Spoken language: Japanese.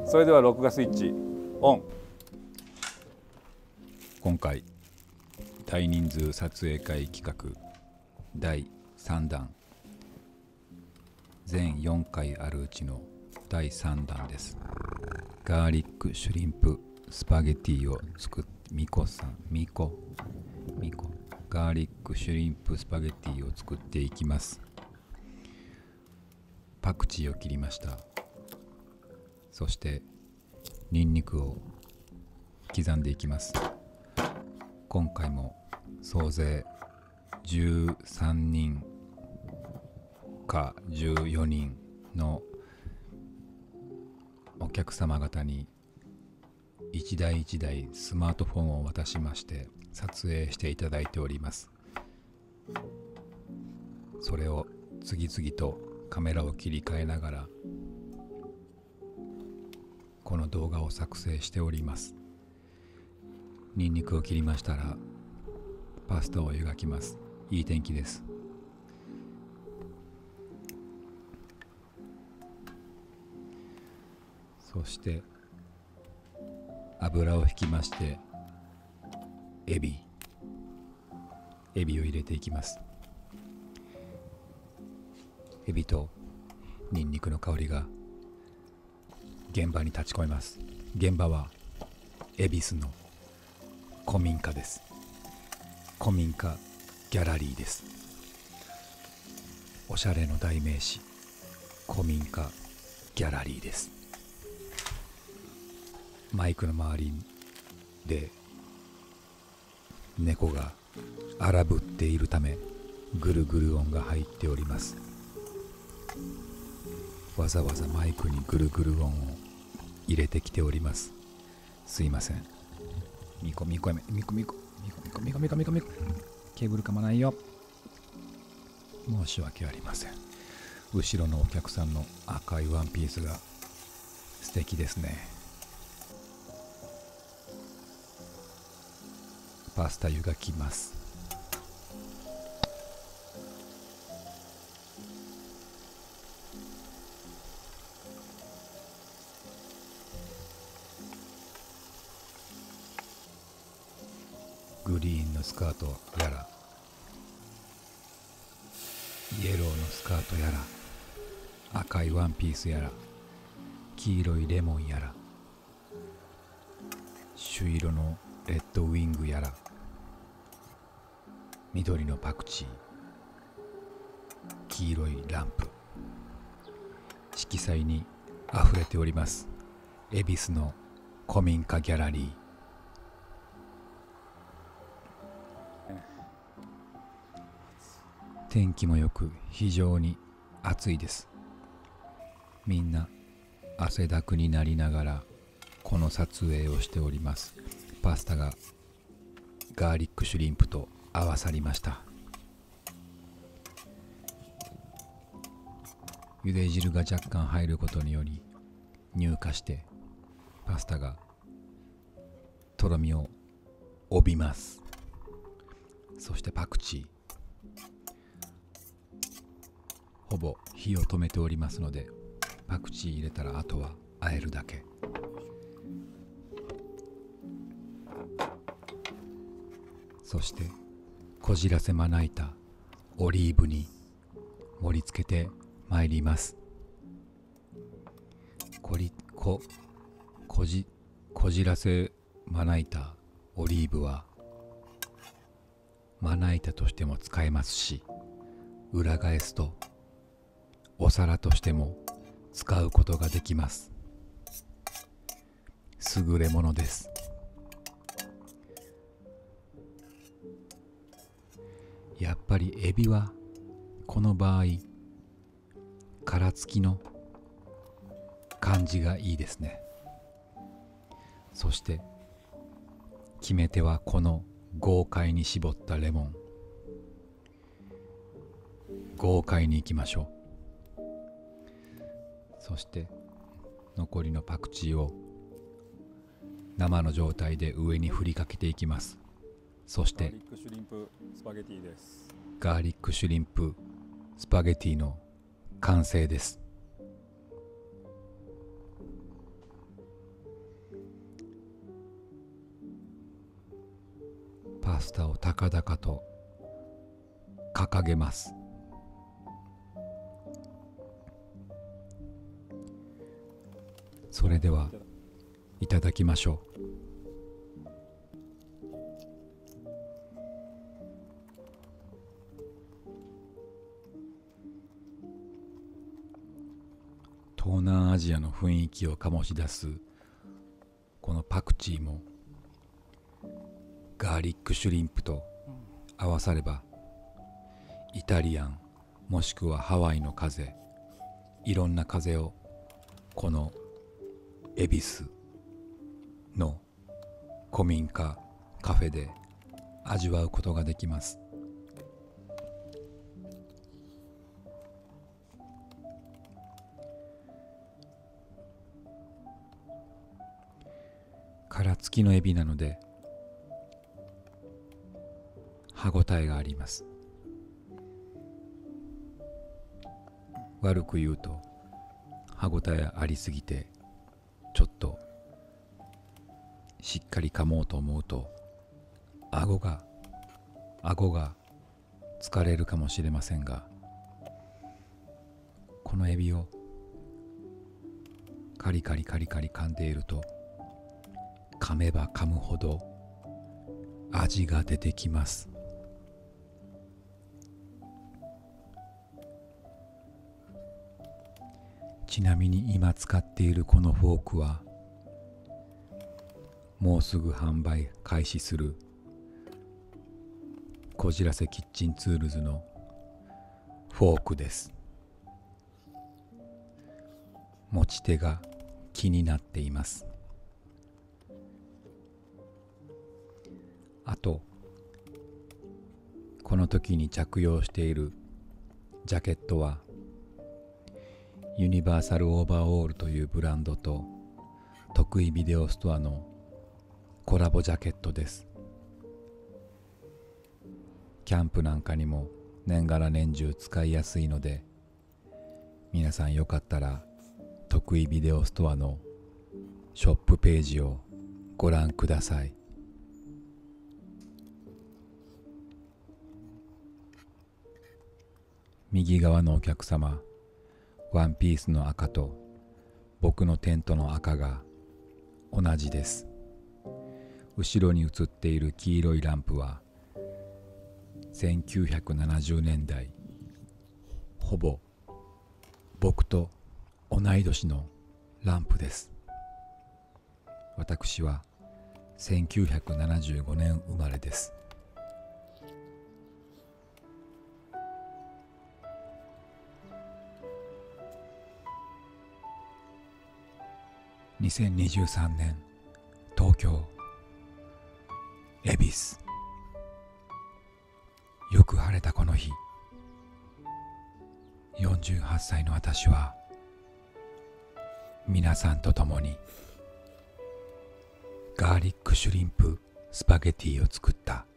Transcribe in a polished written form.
それでは録画スイッチオン。 今回大人数撮影会企画第3弾、全4回あるうちの第3弾です。ガーリックシュリンプスパゲティを作ってガーリックシュリンプスパゲティを作っていきます。パクチーを切りました。そしてニンニクを刻んでいきます。今回も総勢13人か14人のお客様方に一台一台スマートフォンを渡しまして撮影していただいております。それを次々とカメラを切り替えながらこの動画を作成しております。ニンニクを切りましたらパスタを湯がきます。いい天気です。そして油を引きましてエビを入れていきます。エビとニンニクの香りが現場に立ち込めます。現場は恵比寿の古民家です。古民家ギャラリーです。おしゃれの代名詞、古民家ギャラリーです。マイクの周りで猫が荒ぶっているためぐるぐる音が入っております。わざわざマイクにぐるぐる音を入れてきております。すいません。ミコケーブルかまないよ。申し訳ありません。後ろのお客さんの赤いワンピースが素敵ですね。パスタ湯がきます。グリーンのスカートやらイエローのスカートやら赤いワンピースやら黄色いレモンやら朱色のレッドウィングやら緑のパクチー、黄色いランプ、色彩にあふれております。恵比寿の古民家ギャラリー。天気もよく非常に暑いです。みんな汗だくになりながらこの撮影をしております。パスタがガーリックシュリンプと合わさりました。茹で汁が若干入ることにより乳化してパスタがとろみを帯びます。そしてパクチー、ほぼ火を止めておりますのでパクチー入れたらあとは和えるだけ。そしてこじらせまな板オリーブに盛り付けてまいります。こじらせまな板オリーブはまな板としても使えますし、裏返すとお皿としても使うことができます。優れものです。やっぱりエビはこの場合殻付きの感じがいいですね。そして決め手はこの豪快に絞ったレモン。豪快にいきましょう。そして残りのパクチーを生の状態で上に振りかけていきます。そしてガーリックシュリンプスパゲティです。 ガーリックシュリンプスパゲティの完成です。 パスタを高々と掲げます。それではいただきましょう。東南アジアの雰囲気を醸し出すこのパクチーもガーリックシュリンプと合わさればイタリアンもしくはハワイの風、いろんな風をこの恵比寿の古民家カフェで味わうことができます。殻付きのエビなので歯ごたえがあります。悪く言うと歯ごたえありすぎてちょっとしっかり噛もうと思うと顎が疲れるかもしれませんが、このエビをカリカリ噛んでいると噛めば噛むほど味が出てきます。ちなみに今使っているこのフォークはもうすぐ販売開始するこじらせキッチンツールズのフォークです。持ち手が気になっています。あとこの時に着用しているジャケットはユニバーサルオーバーオールというブランドと得意ビデオストアのコラボジャケットです。キャンプなんかにも年がら年中使いやすいので、皆さんよかったら得意ビデオストアのショップページをご覧ください。右側のお客様、ワンピースの赤と僕のテントの赤が同じです。後ろに映っている黄色いランプは1970年代、ほぼ僕と同い年のランプです。私は1975年生まれです。2023年東京恵比寿、よく晴れたこの日、48歳の私は皆さんと共にガーリックシュリンプスパゲティを作った。